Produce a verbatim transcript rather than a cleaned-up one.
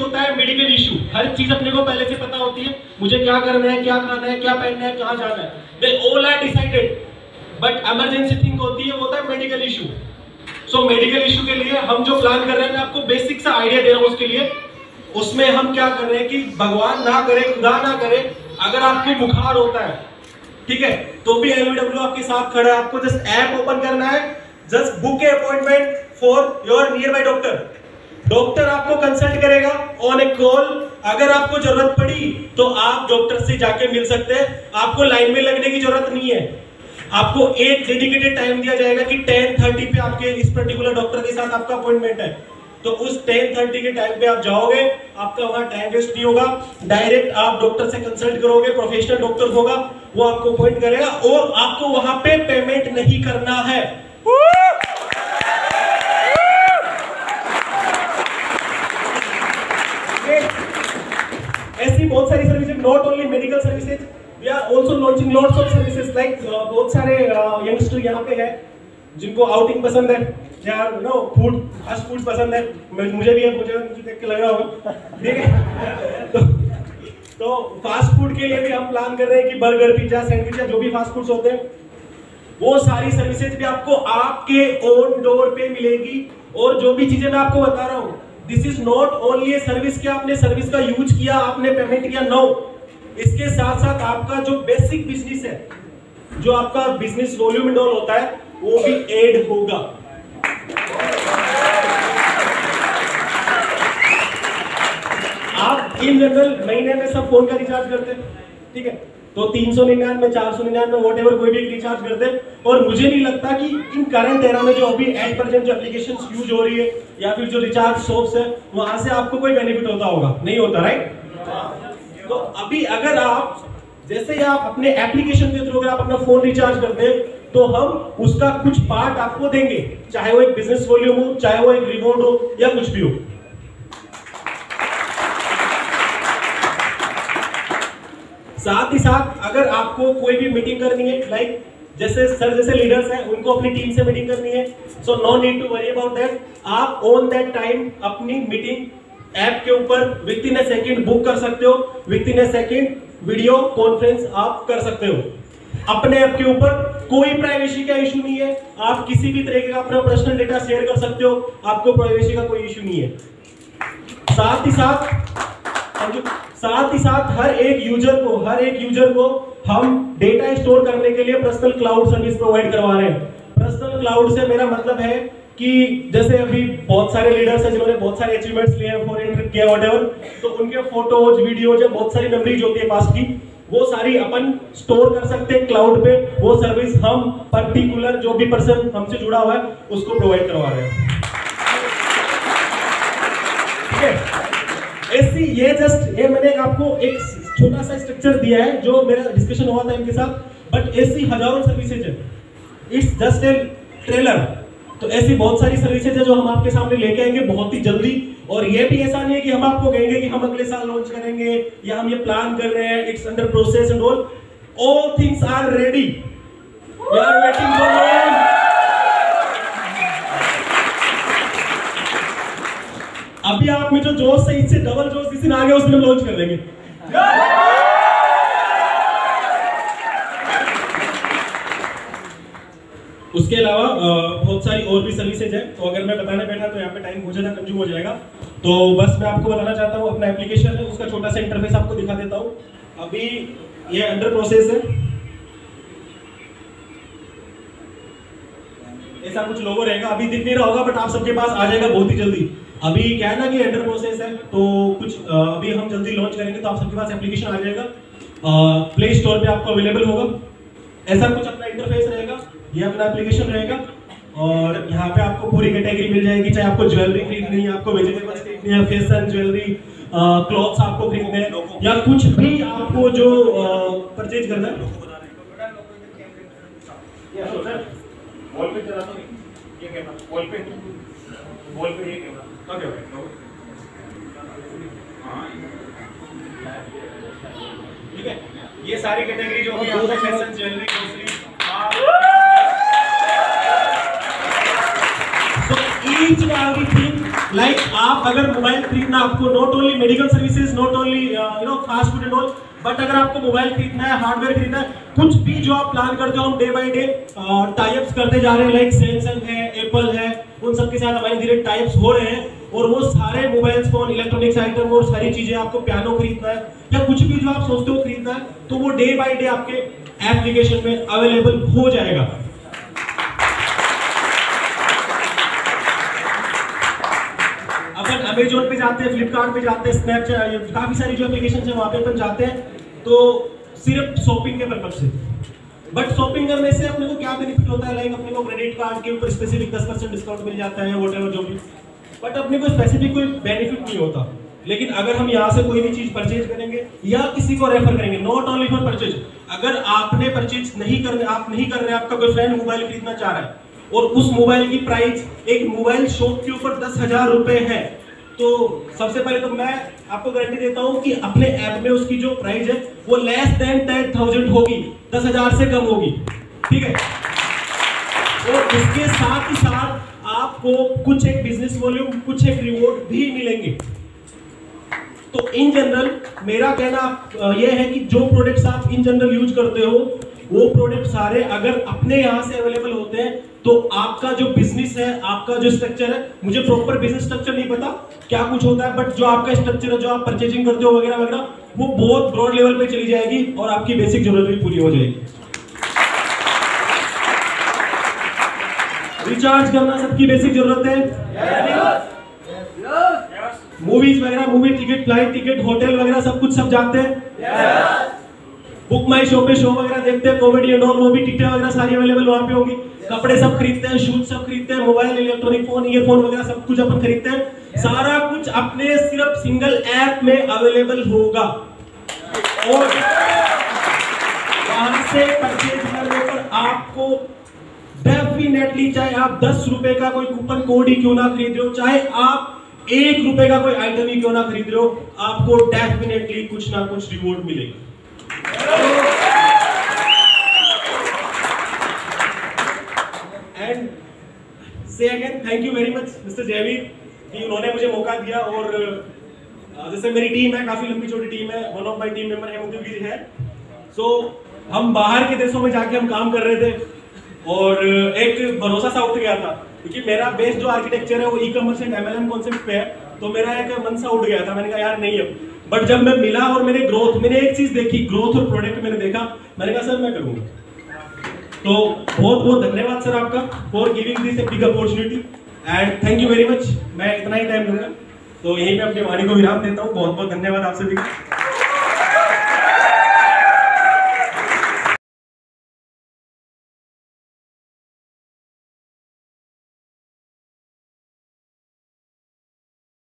होता है medical issue. हर चीज अपने को पहले से पता होती है, मुझे क्या करना है, क्या खाना है, क्या पहनना है, कहाँ जाना है, they all are decided. But emergency thing होती है, वो होता है medical issue. So medical issue के लिए हम जो प्लान कर रहे हैं, मैं आपको बेसिक सा आइडिया दे रहा हूँ उसके लिए। उसमें हम क्या कर रहे हैं कि भगवान ना करे, खुदा ना करे, अगर आपको बुखार होता है, ठीक है, तो भी एलबीडब्ल्यू आपके साथ खड़ा है। आपको जस्ट ऐप ओपन करना है, just book a appointment for your nearby doctor. Doctor आपको कंसल्ट करेगा ऑन ए कॉल। अगर आपको जरूरत पड़ी तो आप डॉक्टर से जाके मिल सकते हैं, आपको लाइन में लगने की जरूरत नहीं है। आपको एक डेडिकेटेड टाइम दिया जाएगा कि टेन थर्टी पे आपके इस पर्टिकुलर डॉक्टर के साथ आपका अपॉइंटमेंट है, तो उस टेन थर्टी के टाइम पे आप जाओगे, आपका वहां टाइम वेस्ट नहीं होगा, डायरेक्ट आप डॉक्टर से कंसल्ट करोगे, प्रोफेशनल डॉक्टर होगा, वो आपको अपॉइंट करेगा और आपको वहां पे पेमेंट नहीं करना है। ऐसी बहुत सारी services, not only medical services, we are also launching lots of services like बहुत सारे यंगस्टर uh, यहाँ पे हैं जिनको आउटिंग पसंद है, यार नो फूड, फास्ट फूड पसंद है, मुझे भी है, मुझे देख के लग रहा होगा, ठीक है। तो तो फास्ट फूड के लिए भी हम प्लान कर रहे हैं कि बर्गर, पिज्जा, सैंडविच या जो भी फास्ट फूड्स होते हैं, वो सारी सर्विसेज भी आपको आपके ओन डोर पे मिलेगी। और जो भी चीजें मैं आपको बता रहा हूँ, this is not only a service कि आपने सर्विस का यूज किया, आपने पेमेंट किया, नो। इसके साथ साथ आपका जो बेसिक बिजनेस है, जो आपका बिजनेस वॉल्यूम एंड ऑल होता है, वो भी ऐड होगा। आप इन जनरल महीने में सब फोन का रिचार्ज करते हैं, ठीक है, तो तीन सौ निन्यानवे, चार सौ निन्यानवे, वॉट एवर कोई भी रिचार्ज करते हैं। और मुझे नहीं लगता कि इन करंट एरा में जो अभी एट प्रेजेंट जो एप्लीकेशंस यूज हो रही है या फिर जो रिचार्ज शॉप्स है, वहां से आपको कोई बेनिफिट होता होगा, नहीं होता, राइट। तो अभी अगर आप जैसे ही आप अपने एप्लीकेशन के थ्रू अगर आप अपना फोन रिचार्ज करते हैं, तो हम उसका कुछ पार्ट आपको देंगे, चाहे वो एक बिजनेस वॉल्यूम हो, चाहे वो एक रिवॉर्ड हो या कुछ भी हो। साथ ही साथ अगर आपको कोई भी मीटिंग करनी है, लाइक जैसे सर जैसे लीडर्स हैं, उनको अपनी टीम से मीटिंग करनी है, so no need to worry about that. आप ऑन दैट टाइम अपनी मीटिंग ऐप के ऊपर within a second book कर सकते हो, within a second video conference आप कर सकते हो। अपने ऐप के ऊपर कोई प्राइवेसी का इशू नहीं है, आप किसी भी तरह का अपना पर्सनल डेटा शेयर कर सकते हो, आपको प्राइवेसी का कोई इशू नहीं है। साथ ही साथ साथ ही साथ हर एक यूजर को हर एक यूजर को हम डेटा स्टोर करने के लिए पर्सनल क्लाउड सर्विस प्रोवाइड करवा रहे हैं। पर्सनल क्लाउड से मेरा मतलब है कि जैसे अभी बहुत सारे लीडर्स हैं जिन्होंने बहुत सारे अचीवमेंट्स लिए हैं, फॉरेन ट्रिप किया, व्हाटएवर, तो उनके फोटोज, वीडियोज या बहुत सारी मेमोरीज होती है पास्ट की, वो सारी अपन स्टोर कर सकते हैं क्लाउड पे। वो सर्विस हम पर्टिकुलर जो भी पर्सन हमसे जुड़ा हुआ है उसको प्रोवाइड करवा रहे हैं, ठीक है। ऐसी ये जस्ट ये मैंने आपको एक छोटा सा स्ट्रक्चर दिया है जो मेरा डिस्कशन हुआ था इनके साथ, बट ऐसी हजारों सर्विसेज है, इट्स जस्ट ए ट्रेलर। तो ऐसी बहुत सारी सर्विसेज है जो हम आपके सामने लेके आएंगे बहुत ही जल्दी। और ये भी ऐसा नहीं है कि हम आपको कहेंगे कि हम अगले साल लॉन्च करेंगे या हम ये प्लान कर रहे हैं, it's under process and all, all things are ready, we are waiting for launch. अभी आप में जो जोश है, इससे डबल जोश जिस दिन आ गया उस दिन हम लॉन्च कर देंगे। उसके अलावा बहुत सारी और भी सर्विसेज है, तो अगर मैं बताने बैठा तो यहाँ पे टाइम बहुत ज्यादा कंज्यूम हो जाएगा। तो बस मैं आपको बताना चाहता हूँ, अपना एप्लीकेशन है उसका छोटा सा इंटरफेस आपको दिखा देता हूँ। अभी ये अंडर प्रोसेस है, ऐसा कुछ लोगो रहेगा, अभी दिख नहीं रहा होगा बट आप सबके पास आ जाएगा बहुत ही जल्दी। अभी क्या है ना कि अंडर प्रोसेस है, तो कुछ अभी हम जल्दी लॉन्च करेंगे तो आप सबके पास एप्लीकेशन आ जाएगा, प्ले स्टोर पे आपको अवेलेबल होगा। ऐसा कुछ अपना इंटरफेस रहेगा, ये अपना एप्लीकेशन रहेगा और यहाँ पे आपको पूरी कैटेगरी मिल जाएगी, चाहे आपको ज्वेलरी खरीदनी है, आपको वेजिटेबल्स खरीदनी है, फैशन, ज्वेलरी, क्लॉथ्स आपको खरीदने हैं या कुछ भी आपको जो परचेज करना है। वॉल पे चला दो, ये कैमरा वॉल पे वॉल पे ये कैमरा, ओके ओके, हां ठीक है। ये सारी कैटेगरी जो है आपको fashion, jewellery, grocery, so each and everything like like, आप अगर मोबाइल खरीदना, आपको not only medical services, not only you know fast food and all, but अगर आपको मोबाइल खरीदना है, हार्डवेयर खरीदना है, कुछ भी जो आप प्लान करते हो, हम डे बाय डे टाइप्स करते जा रहे हैं। लाइक सैमसंग है, एप्पल है, उन सब के साथ हमारे धीरे टाइप्स हो रहे हैं, और वो सारे मोबाइल फोन, इलेक्ट्रॉनिक्स आइटम और सारी चीजें, आपको पियानो खरीदना है या कुछ भी जो आप सोचते हो खरीदना है, तो वो डे बाय डे आपके एप्लीकेशन में अवेलेबल हो जाएगा। अपन अमेजोन पे जाते हैं, फ्लिपकार्ट पे जाते हैं, स्नैपचैट, काफी सारी जो एप्लीकेशन है वहां पे अपन जाते हैं, तो सिर्फ शॉपिंग के पर्पज से। बट शॉपिंग करने से अपने को क्या बेनिफिट होता है? लाइक अपने को क्रेडिट कार्ड के ऊपर स्पेसिफिक दस परसेंट डिस्काउंट मिल जाता है, व्हाटएवर जो भी, बट अपने को स्पेसिफिक कोई बेनिफिट नहीं होता। लेकिन अगर हम यहाँ से कोई भी चीज परचेज करेंगे या किसी को रेफर करेंगे, नॉट ओनली फॉर परचेज, अगर आपने परचेज नहीं करने आप नहीं कर रहे, आपका कोई फ्रेंड मोबाइल खरीदना चाह रहा है और उस मोबाइल की प्राइस एक मोबाइल शॉप के ऊपर दस हजार रुपए है, तो सबसे पहले तो मैं आपको गारंटी देता हूं कि अपने ऐप में उसकी जो प्राइस है वो लेस देन टेन थाउजेंड होगी, दस हजार से कम होगी, ठीक है। और इसके साथ ही साथ आपको कुछ एक बिजनेस वॉल्यूम, कुछ एक रिवॉर्ड भी मिलेंगे। तो इन जनरल मेरा कहना यह है कि जो प्रोडक्ट्स आप इन जनरल यूज करते हो, वो प्रोडक्ट सारे अगर अपने यहाँ से अवेलेबल होते हैं, तो आपका जो बिजनेस है, आपका जो स्ट्रक्चर है, मुझे प्रॉपर बिजनेस स्ट्रक्चर नहीं पता क्या कुछ होता है, बट जो आपका स्ट्रक्चर है, जो आप परचेजिंग करते हो वगैरह वगैरह, वो बहुत ब्रॉड लेवल पे चली जाएगी और आपकी बेसिक जरूरत भी पूरी हो जाएगी। रिचार्ज करना सबकी बेसिक जरूरत है। मूवीज वगैरह, movie ticket, flight ticket, hotel वगैरह सब कुछ सब जाते हैं। बुक माई शो पे शो वगैरह देखते हैं, कॉमेडी एंड ऑल, वो भी टिकटें वगैरह सारी अवेलेबल वहां पे होगी। कपड़े सब खरीदते हैं, शूज सब खरीदते हैं, मोबाइल, इलेक्ट्रॉनिक फोन, ईयरफोन वगैरह सब कुछ अपन खरीदते हैं। सारा कुछ अपने सिर्फ सिंगल ऐप में अवेलेबल होगा, और वहां से परचेज करने पर आपको डेफिनेटली, चाहे आप दस रुपए का कोई कूपन कोड ही क्यों ना खरीद रहे हो, चाहे आप एक रुपए का कोई आइटम ही क्यों ना खरीद रहे हो, आपको डेफिनेटली कुछ ना कुछ रिवॉर्ड मिलेगा। एंड से again thank you very much mister Jayveer कि उन्होंने मुझे मौका दिया। और जैसे मेरी टीम है, काफी लंबी छोटी टीम है, one of my team member Hemantveer है। सो so, हम बाहर के देशों में जाके हम काम कर रहे थे, और एक भरोसा सा उठ गया था, क्योंकि मेरा बेस जो आर्किटेक्चर है वो E commerce and MLM concept पे है, तो मेरा एक मन सा उठ गया था। मैंने कहा यार नहीं अब, बट जब मैं मिला और मैंने ग्रोथ, मैंने एक चीज देखी, ग्रोथ और प्रोडक्ट मैंने देखा, मैंने कहा सर मैं करूंगा। तो बहुत बहुत धन्यवाद सर आपका for giving this a big opportunity, and thank you very much. मैं इतना ही टाइम दूंगा, तो यहीं पे अपनी वाणी को विराम देता हूँ। बहुत बहुत धन्यवाद आपसे भी।